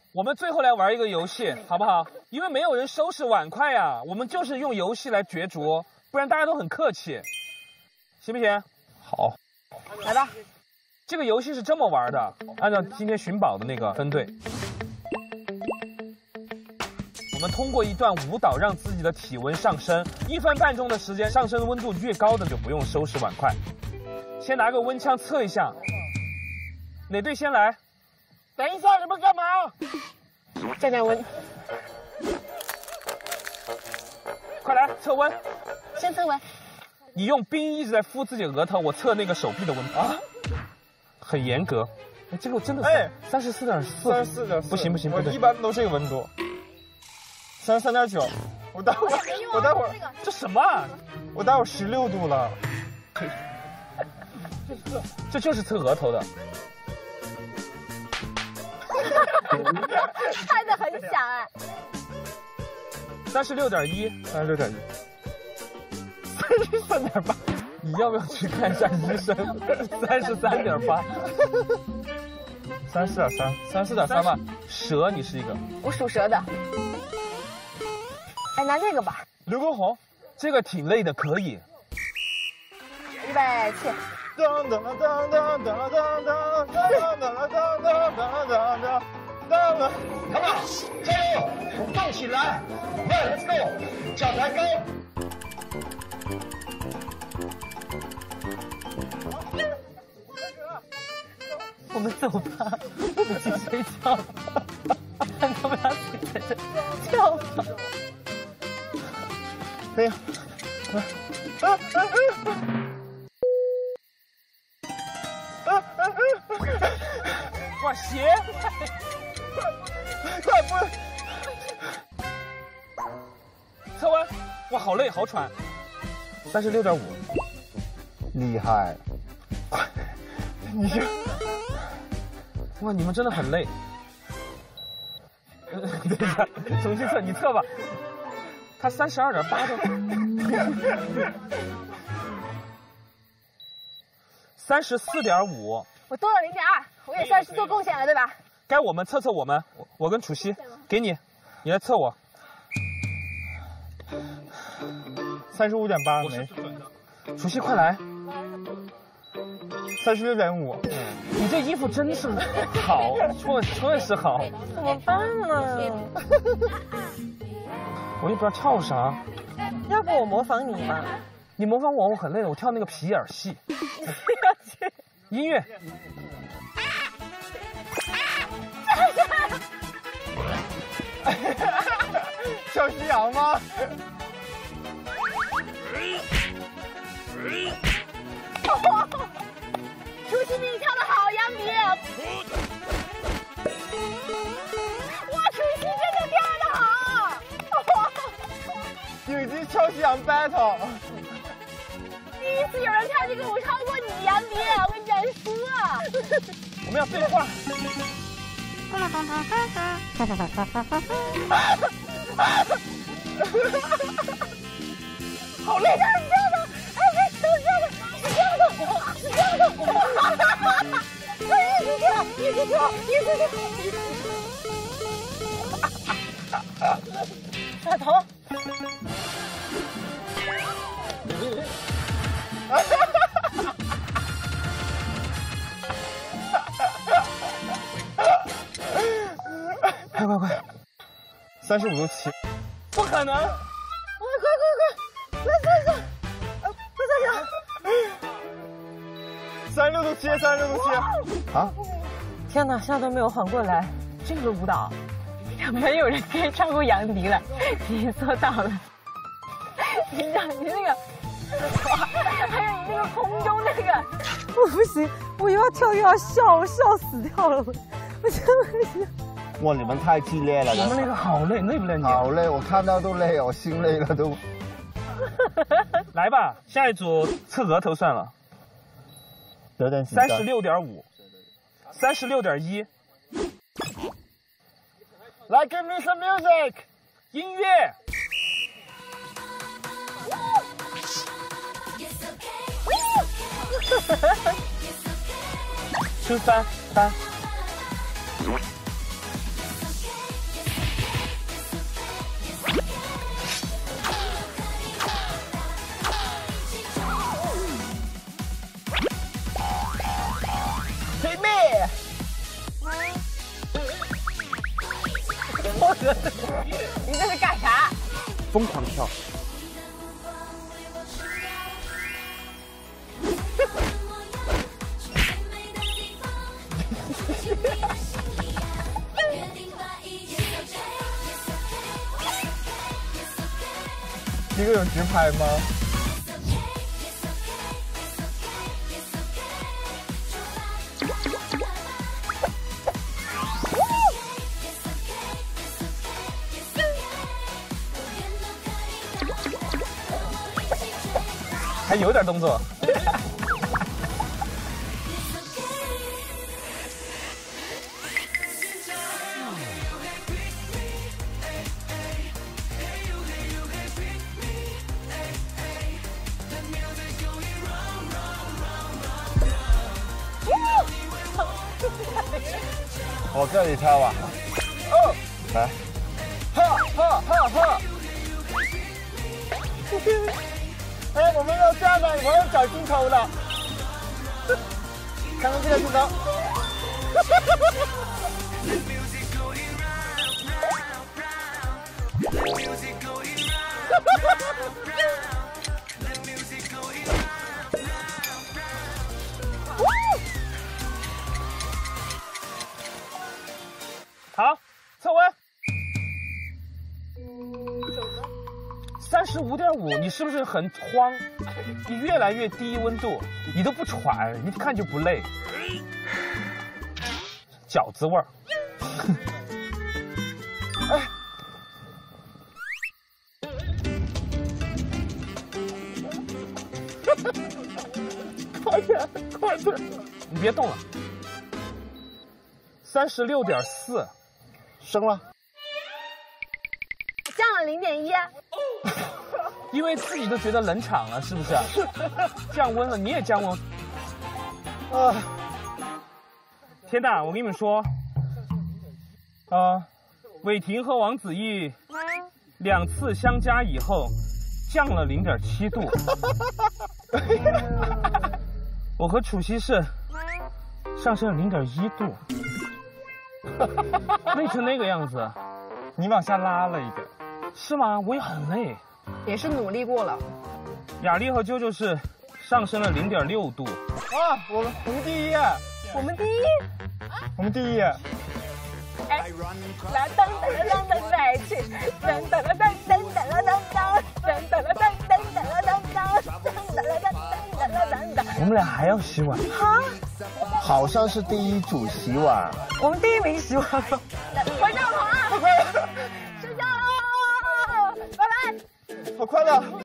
我们最后来玩一个游戏，好不好？因为没有人收拾碗筷呀，我们就是用游戏来角逐，不然大家都很客气，行不行？ 好， 来吧。 这个游戏是这么玩的，按照今天寻宝的那个分队，我们通过一段舞蹈让自己的体温上升，1分半钟的时间，上升温度越高的就不用收拾碗筷。先拿个温枪测一下，哪队先来？ 等一下，你们干嘛？降降温。 快来测温。 先测温。 你用冰一直在敷自己额头，我测那个手臂的温度啊，很严格。哎，这个真的是34.4，34.4，不行不行， 我一般都这个温度。33.9，我待会儿这什么啊？ 我待会儿16度了。 这就是测额头的。 猜的很响哎。 36.1， 36.1。 33.8，你要不要去看一下医生？33.8， 34.3吧。蛇，你是一个。 我属蛇的。哎，拿这个吧。 刘畊宏，这个挺累的，可以。 170。 当当当当当当当当当当当。 Come on， 加油，动起来 ，Let's go， 脚抬高。 我们走吧，我们去睡觉吧。看他们俩在这跳吧。 哎呀， 哇，鞋！ 快不！ 测温，哇，好累，好喘。36.5， 厉害！你这， 哇，你们真的很累。等一下，重新测，你测吧。他32.8的。34.5。 我多了0.2，我也算是做贡献了，对吧？ 该我们测测我们，我跟楚曦，给你，你来测我。 35.8没。 楚曦，快来。 36.5。 你这衣服真是好，确实好。 怎么办呢？ 我也不知道跳啥。 要不我模仿你吧？ 你模仿我，我很累的，我跳那个皮眼戏。音乐。 跳夕阳吗？ 楚曦比你跳得好，杨迪。哇，楚曦真的跳得好。 顶级跳夕阳 battle。 第一次有人跳这个舞超过你，杨迪，我跟你讲输了。 我们要对话。 好累，是这样的，哎，都是这样的，是这样的，是这样的，一直跳，一直跳，一直跳。 甩头。 快！35度7。 不可能！ 快！来，快 ！36度7，36度7。啊！ 天哪，现在都没有缓过来。这个舞蹈，没有人可以超过杨迪了，你做到了。你那个，还有你那个空中那个，我不行，我又要跳又要笑，我笑死掉了，我真的不行。 哇，你们太激烈了！ 我们那个好累，累不累你？ 好累，我看到都累，我心累了都。 来吧，下一组测额头算了。 有点紧张。 36.5，36.1。 来 ，give me some music， 音乐。吃3。 喝的。你这是干啥？ 疯狂跳。这个有直拍吗？ 还有点动作。 我这里跳吧。哦，来，哈哈哈哈！哎，我们要这样的，我要找镜头了。看看这个镜头。 好，测温。35.5，你是不是很慌？你越来越低温度，你都不喘，一看就不累。饺子味儿。哎，快点，快点！你别动了。36.4， 升了。 降了0.1。 因为自己都觉得冷场了，是不是？降温了，你也降温。啊！天大，我跟你们说，伟霆和王子异2次相加以后，降了0.7度。我和楚西是上升了0.1度，累成那个样子。 你往下拉了一点。 是吗？我也很累。 也是努力过了。 雅丽和啾啾是上升了0.6度。 啊，我们第一， 我们第一。 我们第一。 哎，啦当当当当在一起，当当当当当当当当当当当当当当当当。 我们俩还要洗碗。 好， 好像是第一组洗碗。 我们第一名洗碗了。回家跑啊！睡觉了，拜拜。 好快乐。